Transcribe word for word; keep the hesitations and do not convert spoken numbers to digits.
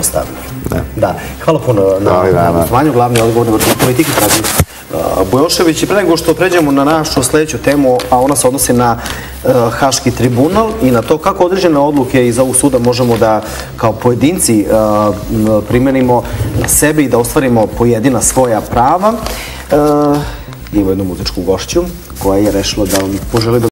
pojednostavnije. Da, hvala puno na gostovanju, glavni odgovorni vršnog politike Dragan Bujošević. I pre nego što pređemo na našu sledeću temu, a ona se odnosi na Haški tribunal i na to kako određene odluke iz ovog suda možemo da kao pojedinci primenimo na sebi i da ostvarimo pojedina svoja prava. Imamo jednu muzičku gošću koja je rešila da vam poželi da